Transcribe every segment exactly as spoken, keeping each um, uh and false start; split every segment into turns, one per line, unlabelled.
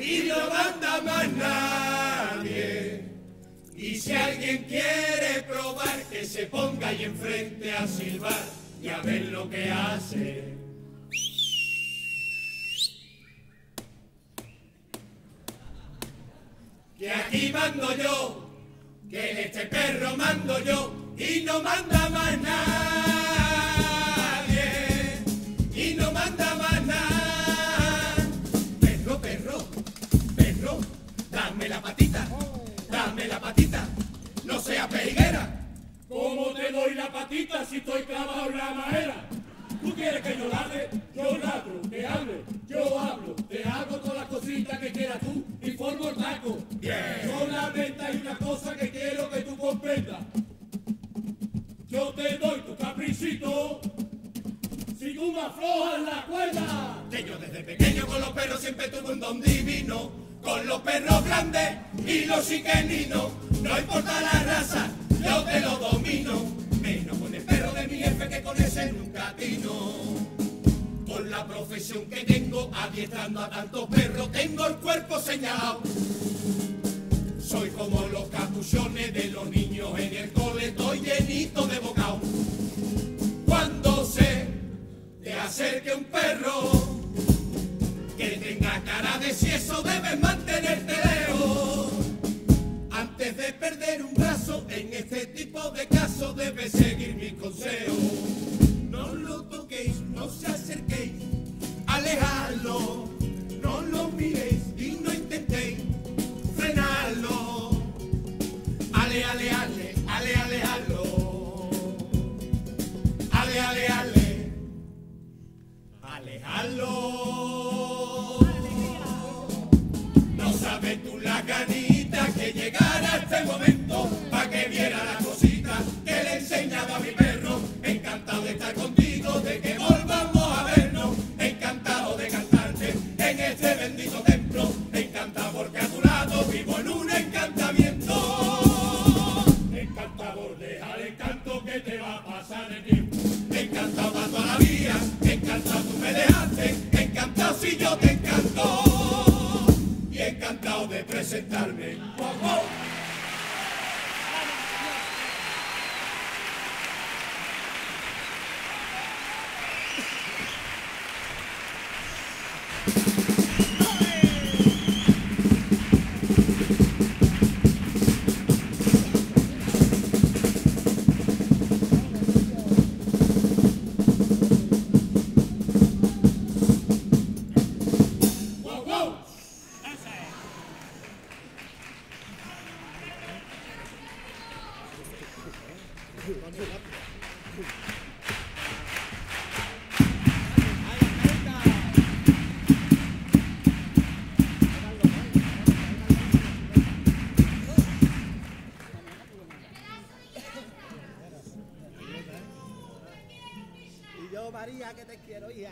y no manda más nadie. Y si alguien quiere probar, que se ponga ahí enfrente a silbar y a ver lo que hace. Que aquí mando yo, que en este perro mando yo, y no manda más nadie, y no manda más nadie. Perro, perro, perro, dame la patita, dame la patita, no sea periguera.
¿Cómo te doy la patita si estoy clavado en la madera? ¿Tú quieres que yo ladre? Yo ladro, que hable, yo hablo, te hago todas las cositas que quieras tú y formo el taco.
Bien.
Solamente hay una cosa que quiero que tú comprendas. Yo te doy tu capricito si tú me aflojas la cuerda.
Que yo desde pequeño con los perros siempre tuve un don divino, con los perros grandes y los chiqueninos. No importa la raza, yo te lo domino. Menos con el perro de mi jefe que con ese nunca atino. Con la profesión que tengo, adiestrando a tantos perros, tengo el cuerpo señalado. Soy como los capuchones de los niños en el cole, estoy llenito de bocado. Cuando se te acerque un perro que tenga cara de si eso debes mantenerte lejos. Antes de perder un brazo, en este tipo de casos debes seguir mis consejos. No lo toquéis, no se acerquéis, alejadlo, no lo miréis y no intentéis frenarlo. Ale, ale, ale, ale, alejarlo. Ale, ale, ale, alejarlo. No sabes tú la ganita que llegara este momento pa' que viera la cosita que le he enseñado a mi perro. Encantado de estar contigo, de que volvamos a vernos. Encantado de cantarte en este bendito templo. Encantado porque a tu lado vivo en un encantamiento.
Encantador, deja el encanto que te va a pasar el tiempo.
Encantado para toda la vida, encantado tú me dejaste. Encantado si yo te encanto. Y encantado de presentarme. ¡Wow, wow!
Y yo, María, que te quiero, hija.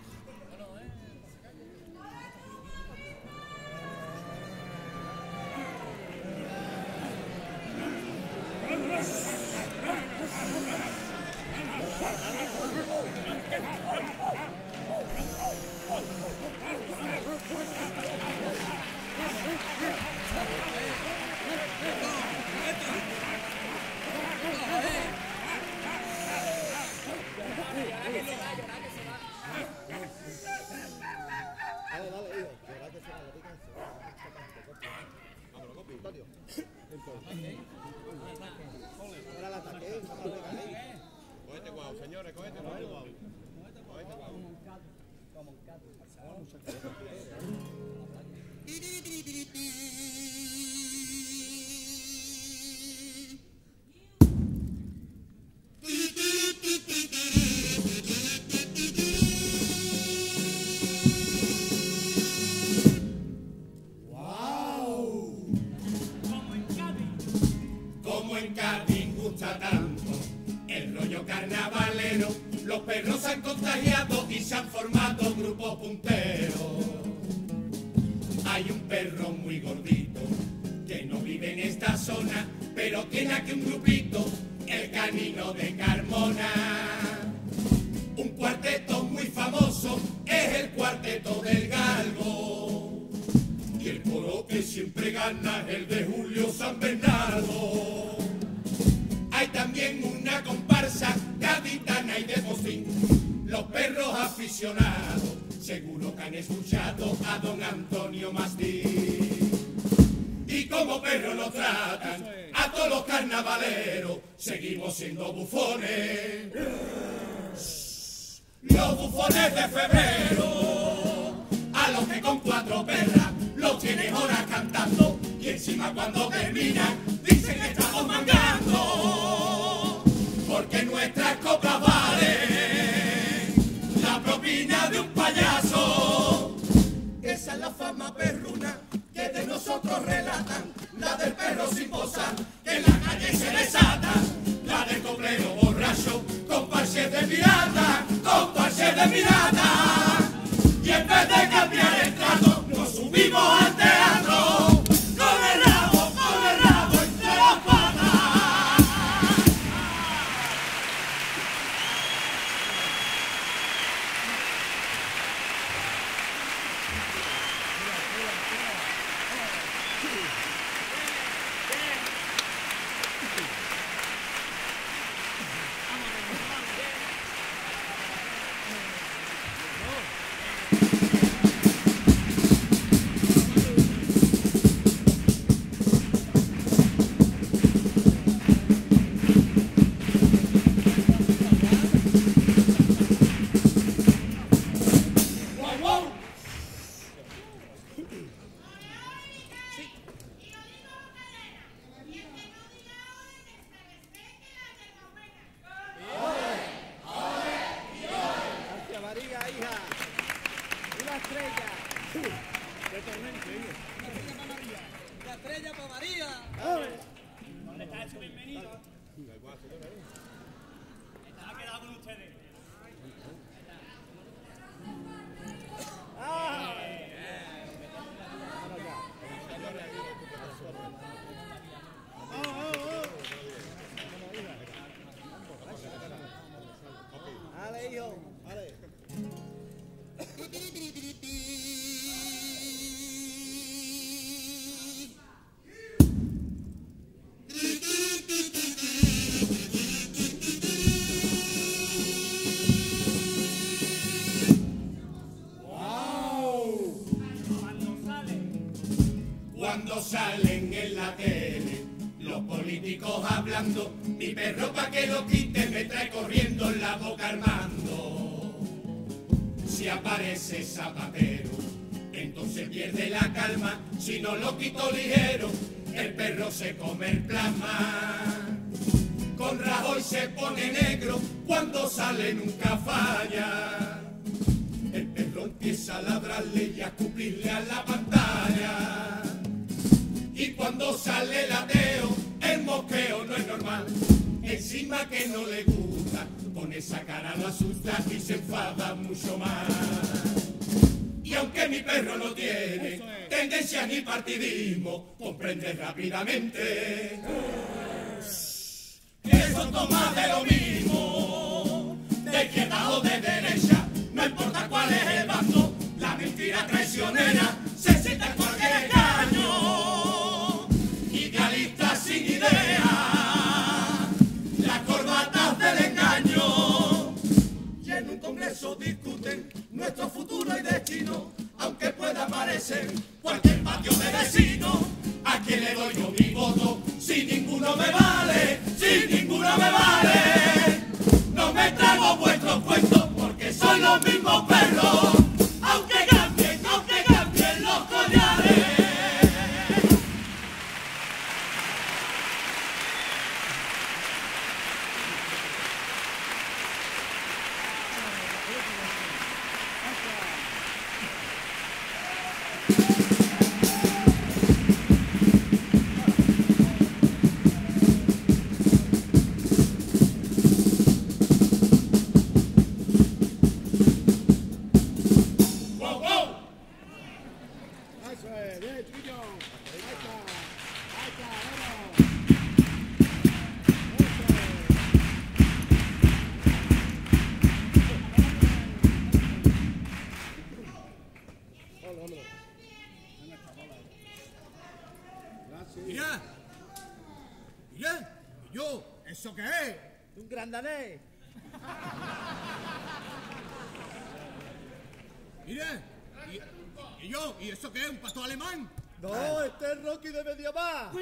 Dale, dale, hijo. Llorar que se va, lo digan. Vámonos, copi, Antonio. Ahora la ataque, no te pegas ahí.
Cógete guau, señores, cógete guau. Cógete guau.
Como un gato. Como un gato.
Como en Cádiz gusta tanto el rollo carnavalero, los perros se han contagiado y se han formado grupos punteros. Hay un perro muy gordito que no vive en esta zona, pero tiene aquí un grupito, el canino de Carmona. Un cuarteto muy famoso es el cuarteto del Galgo. Y que siempre gana el de Julio San Bernardo. Hay también una comparsa gaditana y de Postín, los perros aficionados, seguro que han escuchado a don Antonio Mastín. Y como perros nos tratan a todos los carnavaleros, seguimos siendo bufones. Los bufones de febrero, a los que con cuatro perras los tienen horas cantando, y encima cuando terminan dicen que estamos mangando, porque nuestras copas valen la propina de un payaso. Esa es la fama perruna que de nosotros relatan, la del perro sin posar, que en la calle se desata, la del coplero borracho, con parches de pirata, con parches de pirata. Y en vez de cambiar el trato, nos subimos al teatro, con el rabo, con el rabo entre las patas. Cuando salen en la tele los políticos hablando, mi perro pa' que lo quite me trae corriendo en la boca armando. Si aparece Zapatero, entonces pierde la calma, si no lo quito ligero, el perro se come el plasma. Con Rajoy se pone negro, cuando sale nunca falla. El perro empieza a ladrarle y a escupirle a la pantalla. Y cuando sale el ateo, el mosqueo no es normal. Encima que no le gusta, con esa cara lo asusta y se enfada mucho más. Y aunque mi perro no tiene tendencia ni partidismo, comprende rápidamente que son tomas de lo mismo, de izquierda o de derecha, no importa cuál es el bando, la mentira traicionera se sienta en cualquier escaño. Idealistas sin idea, las corbatas del engaño, y en un congreso discuten nuestro futuro y destino, aunque pueda parecer cualquier patio de vecino. ¿A quién le doy yo mi voto? Si ninguno me vale, si ninguno me vale. No me trago vuestros cuentos porque son los mismos perros, aunque cambien, aunque cambien los collares. Mira, ¿y yo? ¿Eso qué es?
Un grandanés.
Mira, ¿y, y yo? ¿Y eso qué es? ¿Un pastor alemán?
No, este es Rocky de Mediamar.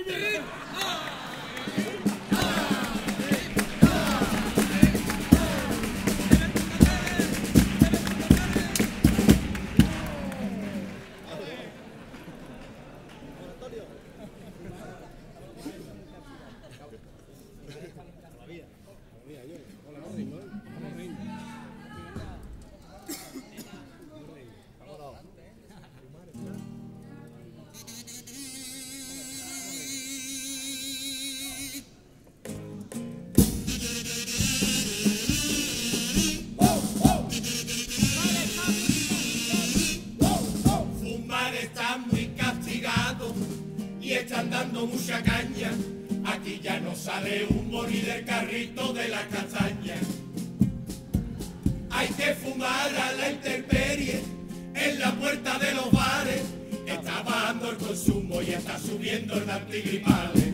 Están dando mucha caña, aquí ya no sale humo ni del carrito de la castaña. Hay que fumar a la intemperie en la puerta de los bares, está bajando el consumo y está subiendo el antigripales.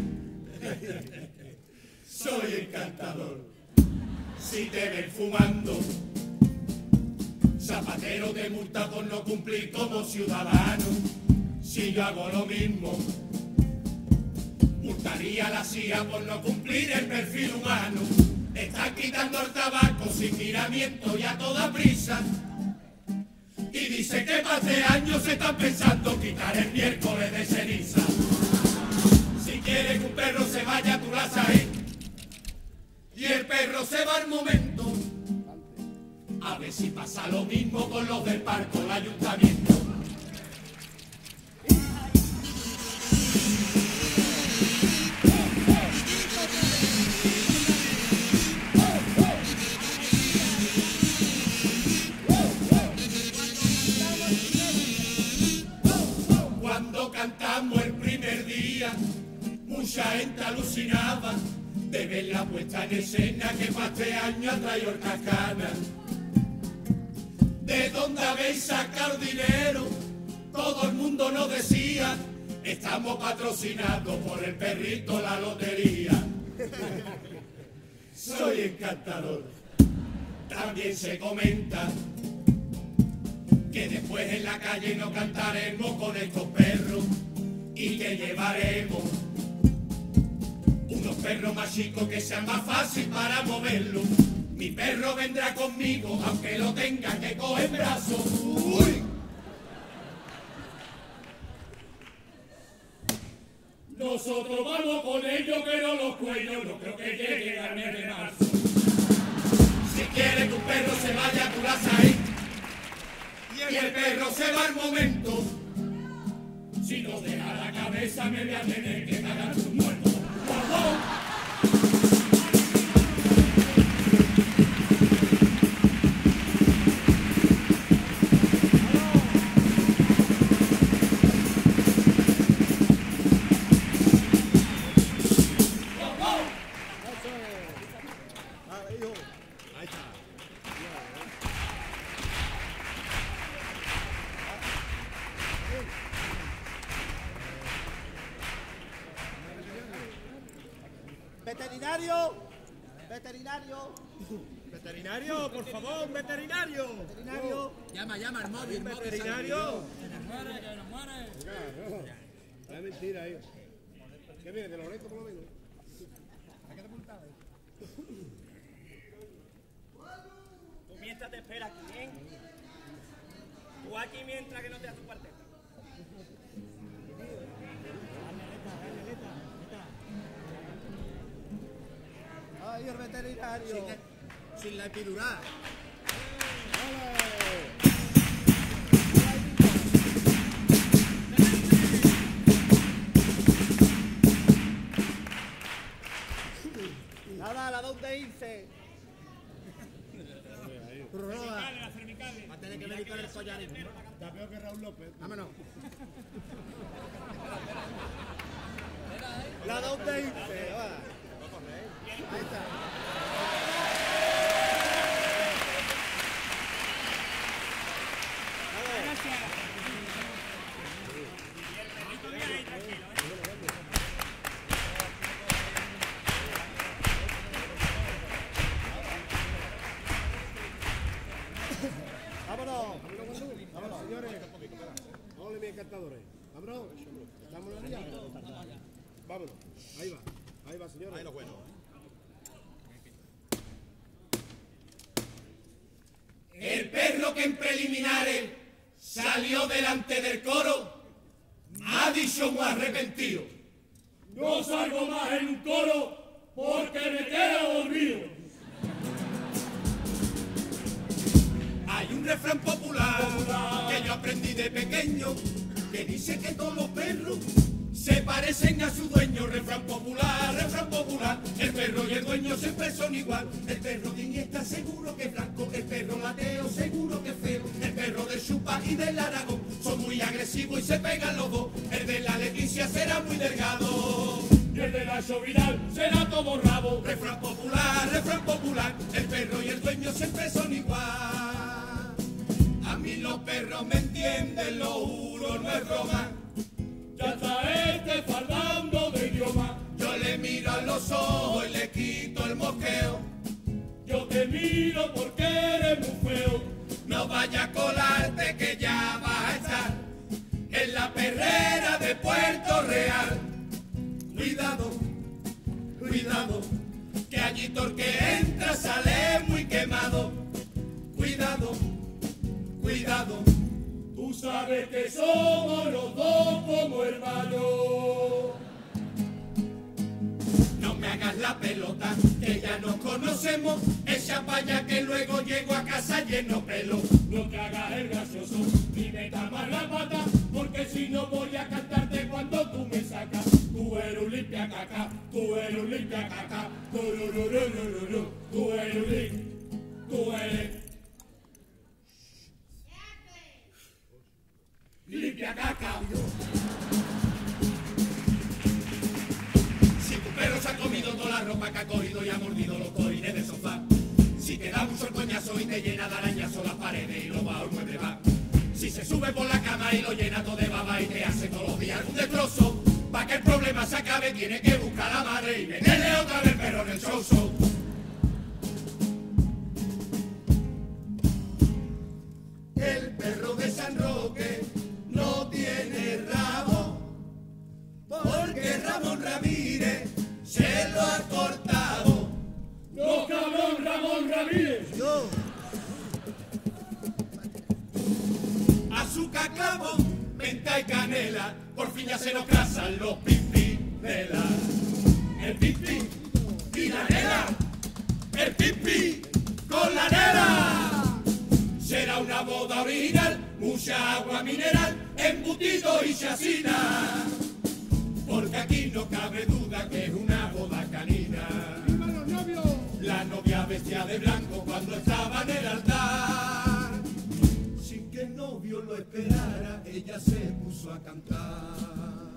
Soy encantador, si te ven fumando, Zapatero te multa por no cumplir como ciudadano. Si yo hago lo mismo, multaría a la C I A por no cumplir el perfil humano. Están quitando el tabaco sin miramiento y a toda prisa. Y dice que más de años se están pensando quitar el miércoles de ceniza. Si quieres que un perro se vaya, tú las ahí. Y el perro se va al momento. A ver si pasa lo mismo con los del parco, el ayuntamiento. Cuando cantamos el primer día, mucha gente alucinaba de ver la puesta en escena que para este año ha traído el Cascana. ¿De dónde habéis sacado dinero? Todo el mundo nos decía, estamos patrocinados por el perrito la lotería. Soy encantador. También se comenta que después en la calle no cantaremos con estos perros y que llevaremos unos perros más chicos que sean más fácil para moverlos. Mi perro vendrá conmigo aunque lo tenga que coger brazos. Uy.
Nosotros vamos con ellos, pero los cuellos no creo que lleguen al mes de marzo.
Si quieres que un perro se vaya, tú las ahí. Y el perro se va al momento.
Si no deja la cabeza, me voy a tener que cagar su muerto. ¡Vamos!
Veterinario, veterinario,
Veterinario, por favor, un veterinario.
veterinario.
Llama, llama al móvil, móvil.
Veterinario.
Que nos muere, que nos muere.
Es mentira, ahí. ¿Qué viene? ¿De Loreto por lo menos?
Tú mientras te esperas aquí, ¿eh? Tú aquí mientras que no te das tu cuartel.
Ay, el veterinario.
Sin, sin la epidural.
Nada, ¿la dónde irse?
La cervicales.
Va a tener que venir con el collarismo.
Está peor que Raúl López.
Vámonos.
¿La dónde irse? Va. Ahí está.
Ron. Estamos en la liada. Vámonos. Ahí va. Ahí va, señor.
Ahí lo bueno.
El perro que en preliminares salió delante del coro ha dicho muy arrepentido.
No salgo más en un coro porque me quedo dormido.
Hay un refrán popular,
Popular.
que yo aprendí de pequeño que dice que todos los perros se parecen a su dueño. Refrán popular, refrán popular, el perro y el dueño siempre son igual. El perro de Iniesta seguro que es blanco, el perro lateo seguro que es feo. El perro del Chupa y del Aragón son muy agresivos y se pegan los dos. El de la Leticia será muy delgado
Y el de la Chovinal será todo rabo.
Refrán popular, refrán popular, el perro y el dueño siempre son igual. A mí los perros me entienden, lo juro, no es broma.
Ya está este fardando de idioma.
Yo le miro a los ojos y le quito el mosqueo.
Yo te miro porque eres muy feo.
No vaya a colarte que ya vas a estar en la perrera de Puerto Real. Cuidado, cuidado, que allí todo el que entra sale muy quemado. Cuidado, cuidado.
Tú sabes que somos los dos como hermanos.
No me hagas la pelota, que ya nos conocemos. Echa pa' allá que luego llego a casa lleno pelo.
No te hagas el gracioso, ni me tamas la pata, porque si no voy a cantarte cuando tú me sacas. Tú eres un limpia caca, tú eres un limpia caca, tú eres un limpia, tú eres limpia caca.
Si tu perro se ha comido toda la ropa que ha cogido y ha mordido los cojines del sofá. Si te da mucho el coñazo y te llena de arañazo las paredes y lo bajo el mueble va. Si se sube por la cama y lo llena todo de baba y te hace todos los días algún destrozo. Pa' que el problema se acabe tiene que buscar a la madre y meterle otra vez el perro en el show show. El perro de San Roque no tiene rabo, porque Ramón Ramírez se lo ha cortado.
No, cabrón, Ramón Ramírez.
Yo.
Azúcar, clavo, menta y canela, por fin ya se nos casan los pimpinela. El pipi y la nena, el pipi con la nena. Será una boda original, mucha agua mineral, embutido y chacina. Porque aquí no cabe duda que es una boda canina.
¡Viva los novios!
La novia vestía de blanco cuando estaba en el altar. Sin que el novio lo esperara, ella se puso a cantar.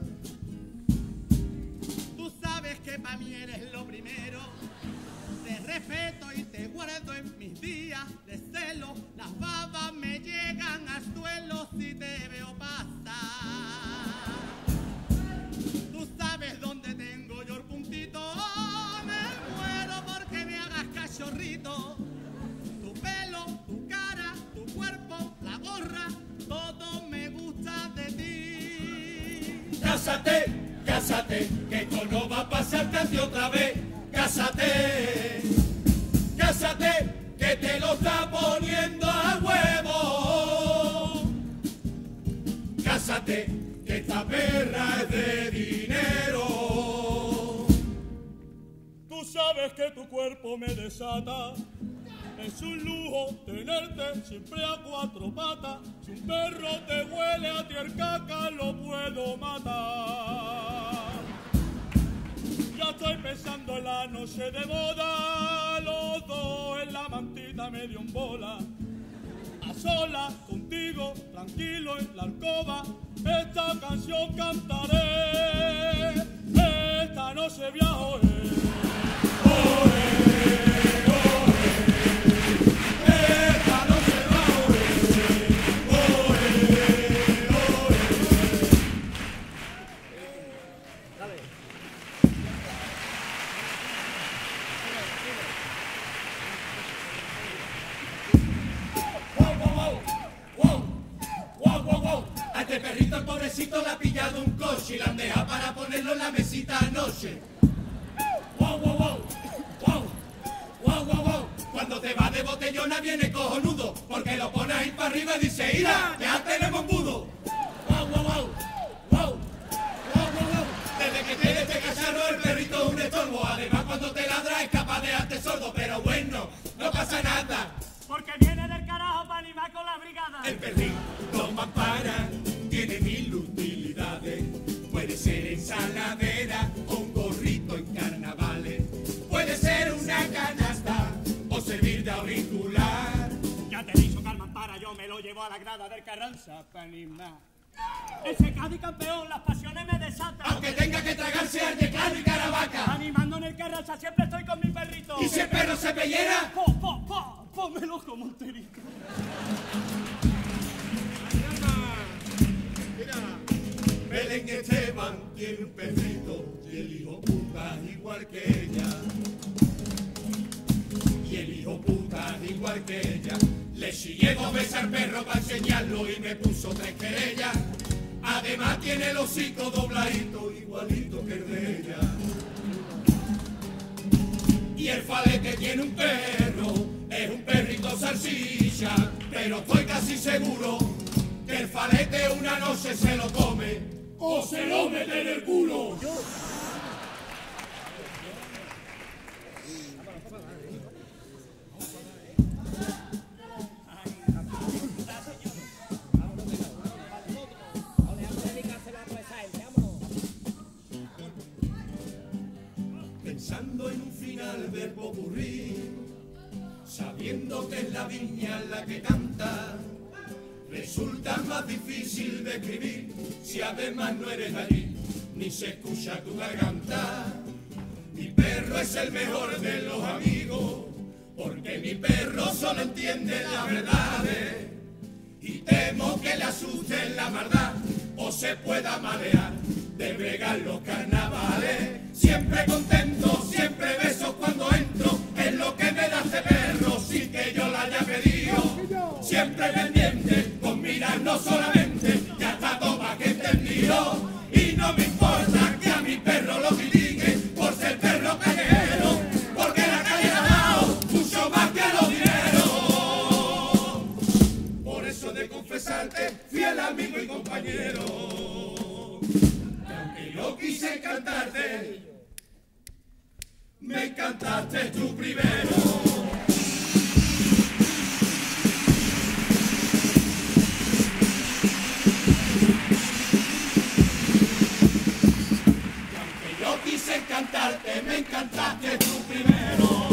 Tú sabes que para mí eres lo primero. Te respeto y te guardo en mis días de celo. Las babas me llegan al suelo si te veo pasar. Tú sabes dónde tengo yo el puntito. Me muero porque me hagas cachorrito. Tu pelo, tu cara, tu cuerpo, la gorra, todo me gusta de ti.
Cásate, cásate, que esto no va a pasar casi otra vez. Cásate, cásate, que te lo está poniendo a huevo. Cásate, que esta perra es de dinero.
Tú sabes que tu cuerpo me desata. Es un lujo tenerte siempre a cuatro patas. Si un perro te huele a ti el caca, lo puedo matar. Ya estoy pensando en la noche de boda, los dos en la mantita medio en bola. A solas, contigo, tranquilo en la alcoba, esta canción cantaré. Esta noche viajo.
Esta noche va a oír. Wow, wow, wow, wow, wow, wow. A este perrito el pobrecito la ha pillado comprado un coche y la han dejado para ponerlo en la mesita anoche.
¡Wow, wow, wow! ¡Wow! ¡Wow, wow, wow!
Cuando te vas de botellona viene cojonudo, porque lo pones ahí para arriba y dice, ¡ira! ¡Ya tenemos mudo!
¡Wow, wow, wow! ¡Wow! ¡Wow, wow, wow!
Desde que tiene este cacharro el perrito es un estorbo. Además cuando te ladra es capaz de dejarte sordo. Pero bueno, no pasa nada.
Porque viene del carajo para animar con la brigada.
El perrito mampara tiene mil utilidades. Puede ser ensaladera o un gorrito en carnavales. Puede ser una canasta o servir de auricular.
Ya te he dicho que al mampara yo me lo llevo a la grada del Carranza para animar. Ese Cádiz campeón, las pasiones me desatan.
Aunque tenga que tragarse al Yeclano y Caravaca.
Animando en el Carranza siempre estoy con mi perrito.
¿Y si el perro se pellera?
Po, po, po, pónmelo como un terico.
Belén Esteban tiene un perrito y el hijo puta igual que ella. Y el hijo puta igual que ella. Le chillé dos veces al perro para enseñarlo y me puso tres querellas. Además tiene el hocico dobladito igualito que el de ella. Y el falete tiene un perro, es un perrito salchicha, pero estoy casi seguro que el falete una noche se lo come
¡O se lo mete en el culo!
Pensando en un final del popurrí, sabiendo que es la viña la que canta, resulta más difícil de escribir si además no eres allí, ni se escucha tu garganta. Mi perro es el mejor de los amigos, porque mi perro solo entiende las verdades, y temo que le asuste la maldad o se pueda marear de bregar los carnavales. Siempre contento, siempre besos cuando entro, es lo que me da este perro sin que yo la haya pedido. Siempre pendiente, con mirar no solamente, ya está toma que entendido. Y no me importa que a mi perro lo critiquen por ser perro callejero, porque la calle le ha dado mucho más que los dineros. Por eso he de confesarte, fiel amigo y compañero, que aunque yo quise cantarte, me encantaste tú primero. Y aunque yo quise cantarte, me encantaste tú primero.